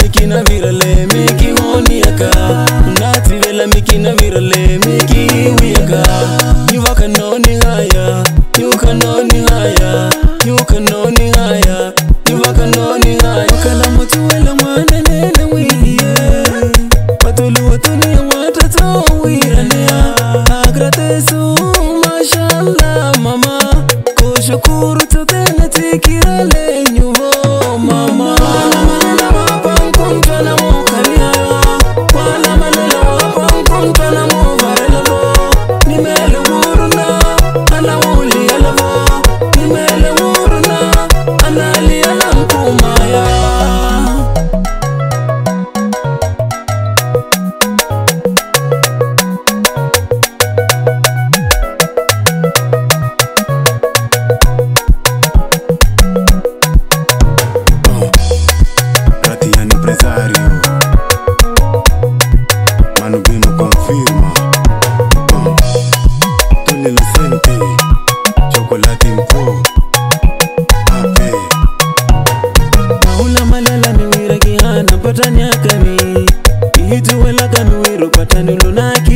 mikina virale miki honiaka nati vela mikina virale miki wiaka you kanoni haya you kanoni haya you kanoni haya you kanoni haya kala mutu wala mwana nene wiye patulu watuni watata wirania agradesu mashallah mama kushukuru tutena tikirale nyuvo mama Manu Bino confirma Tony Lucente Chocolate Info Ape Maula malala miwira kihana patani akami Ihitu wela kamiwiru patani lunaki